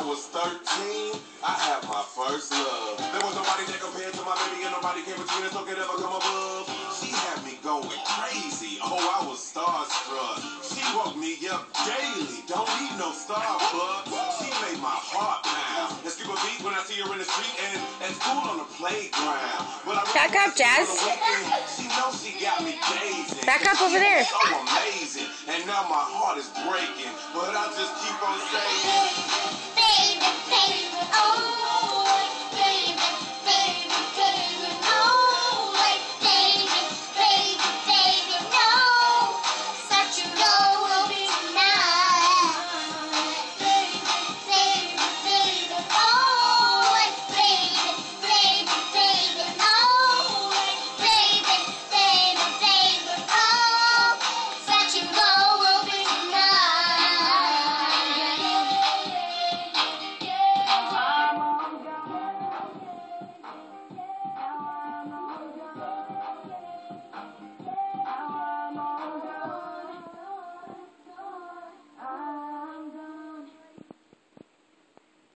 was 13, I had my first love. There was nobody that compared to my baby, and nobody came between us, so could ever come above. She had me going crazy. Oh, I was starstruck. She woke me up daily. Don't need no Starbucks. She made my heart pound. And skip a beat when I see her in the street and at school on the playground. Back up, Jazz. She knows she got me dazing. Back up over there. So amazing. And now my heart is breaking. But I just keep on saying, baby, baby, oh.